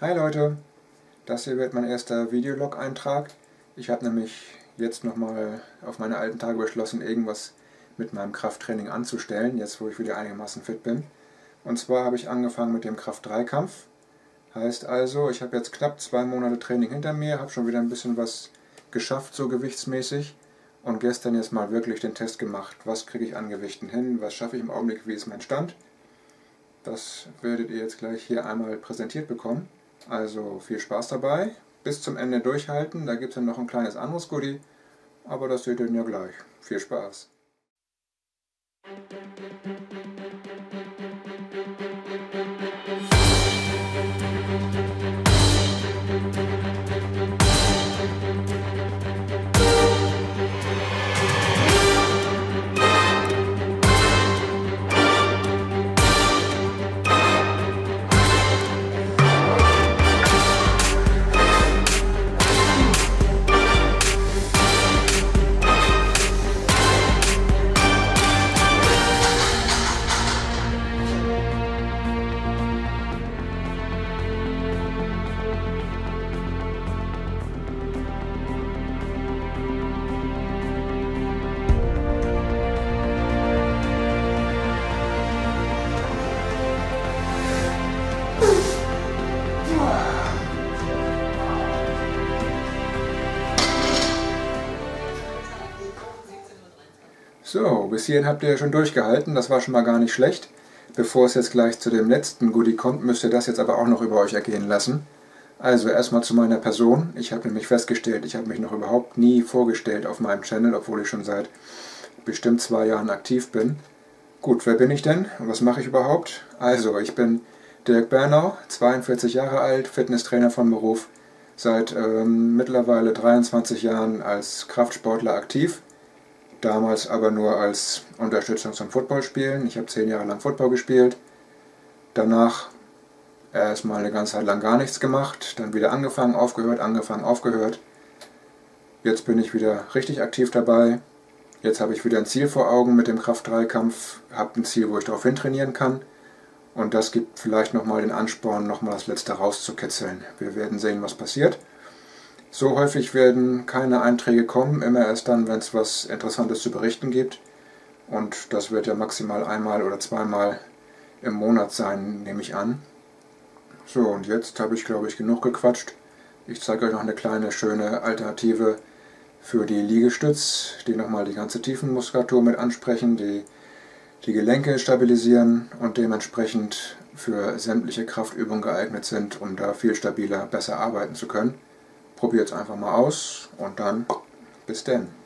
Hi Leute, das hier wird mein erster Videolog-Eintrag. Ich habe nämlich jetzt nochmal auf meine alten Tage beschlossen, irgendwas mit meinem Krafttraining anzustellen, jetzt wo ich wieder einigermaßen fit bin. Und zwar habe ich angefangen mit dem Kraft-3-Kampf. Heißt also, ich habe jetzt knapp 2 Monate Training hinter mir, habe schon wieder ein bisschen was geschafft, so gewichtsmäßig. Und gestern jetzt mal wirklich den Test gemacht. Was kriege ich an Gewichten hin, was schaffe ich im Augenblick, wie ist mein Stand. Das werdet ihr jetzt gleich hier einmal präsentiert bekommen. Also viel Spaß dabei, bis zum Ende durchhalten, da gibt es dann noch ein kleines anderes Goodie, aber das seht ihr dann ja gleich. Viel Spaß! So, bis hierhin habt ihr ja schon durchgehalten, das war schon mal gar nicht schlecht. Bevor es jetzt gleich zu dem letzten Goodie kommt, müsst ihr das jetzt aber auch noch über euch ergehen lassen. Also erstmal zu meiner Person. Ich habe nämlich festgestellt, ich habe mich noch überhaupt nie vorgestellt auf meinem Channel, obwohl ich schon seit bestimmt 2 Jahren aktiv bin. Gut, wer bin ich denn und was mache ich überhaupt? Also, ich bin Dirk Bernau, 42 Jahre alt, Fitnesstrainer von Beruf, seit mittlerweile 23 Jahren als Kraftsportler aktiv. Damals aber nur als Unterstützung zum Footballspielen. Ich habe 10 Jahre lang Football gespielt. Danach erstmal eine ganze Zeit lang gar nichts gemacht. Dann wieder angefangen, aufgehört. Jetzt bin ich wieder richtig aktiv dabei. Jetzt habe ich wieder ein Ziel vor Augen mit dem Kraft-3-Kampf. Habe ein Ziel, wo ich darauf hin trainieren kann. Und das gibt vielleicht nochmal den Ansporn, nochmal das Letzte rauszukitzeln. Wir werden sehen, was passiert. So häufig werden keine Einträge kommen, immer erst dann, wenn es was Interessantes zu berichten gibt. Und das wird ja maximal einmal oder zweimal im Monat sein, nehme ich an. So, und jetzt habe ich, glaube ich, genug gequatscht. Ich zeige euch noch eine kleine, schöne Alternative für die Liegestütz, die nochmal die ganze Tiefenmuskulatur mit ansprechen, die Gelenke stabilisieren und dementsprechend für sämtliche Kraftübungen geeignet sind, um da viel stabiler, besser arbeiten zu können. Probiert es einfach mal aus und dann bis denn.